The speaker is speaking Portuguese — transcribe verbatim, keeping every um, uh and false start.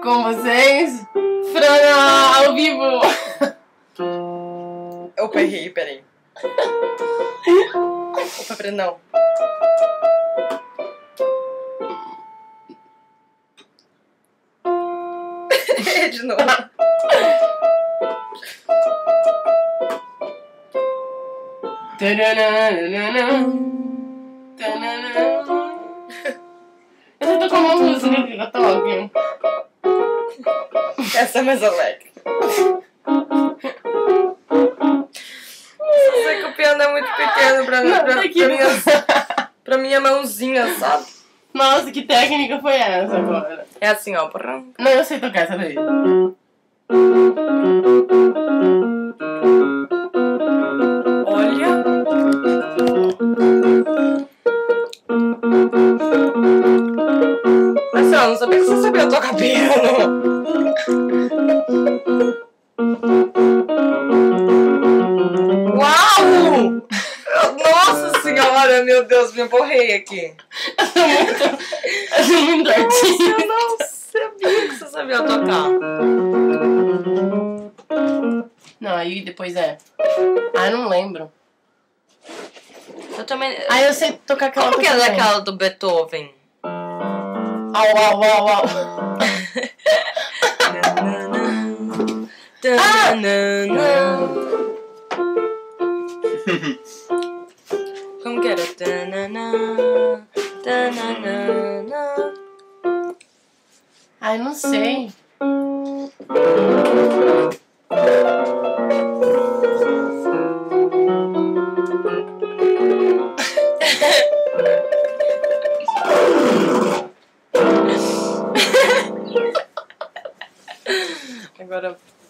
Com vocês, Frana ao vivo. Opa, errei, peraí. Opa, peraí, não. De novo. Eu sei tocar uma música que eu toque. Essa é mais alegre. Eu sei que o piano é muito pequeno pra, Não, pra, tá aqui. pra, minha, pra minha mãozinha, sabe? Nossa, que técnica foi essa agora? É assim, ó. Não, eu sei tocar essa daí. Olha. Mas eu não sabia que você sabia tocar piano. Uau! Nossa senhora, meu Deus, me borrei aqui. Eu sou muito artista. Eu não sabia que você sabia tocar. Não, aí depois é. Ah, eu não lembro. Eu também. Ah, eu sei tocar aquela. Como que é também. daquela do Beethoven? Au, au, au, au. Ah! Como que era? Ai, não sei. Agora